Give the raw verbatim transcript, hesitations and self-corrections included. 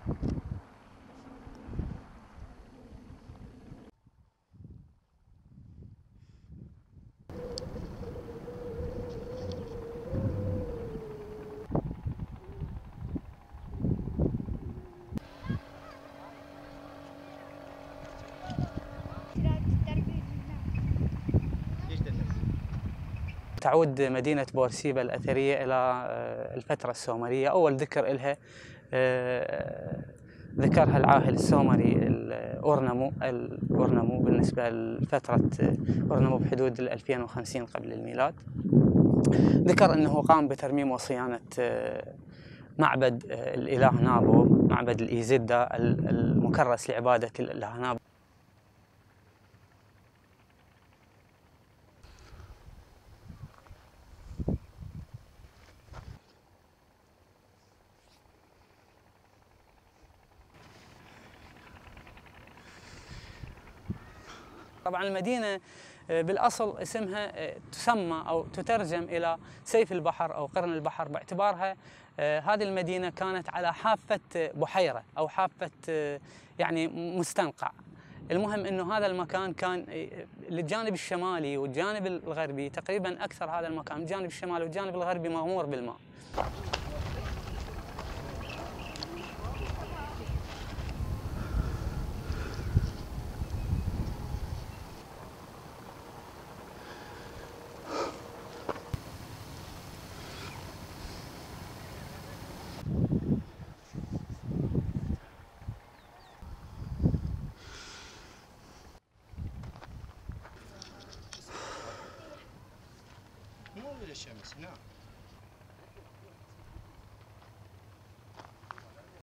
تعود مدينة بورسيبا الأثرية إلى الفترة السومرية. أول ذكر لها ذكرها العاهل السومري أور نمو. أور نمو بالنسبة لفترة أور نمو بحدود ألفين وخمسين قبل الميلاد. ذكر أنه قام بترميم وصيانة معبد الإله نابو، معبد الإيزيدا المكرس لعبادة الإله نابو. طبعا المدينة بالأصل اسمها تسمى أو تترجم إلى سيف البحر أو قرن البحر، باعتبارها هذه المدينة كانت على حافة بحيرة أو حافة يعني مستنقع. المهم أنه هذا المكان كان للجانب الشمالي والجانب الغربي تقريبا أكثر، هذا المكان الجانب الشمالي والجانب الغربي مغمور بالماء.